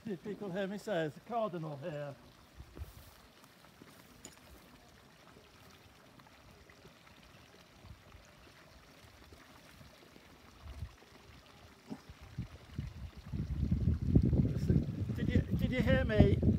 Did people hear me say there's a cardinal here? Did you hear me?